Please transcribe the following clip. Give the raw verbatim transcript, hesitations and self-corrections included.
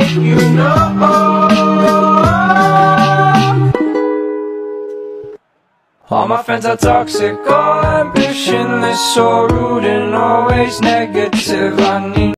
make you know. All my friends are toxic, all ambitionless, so rude and always negative. I need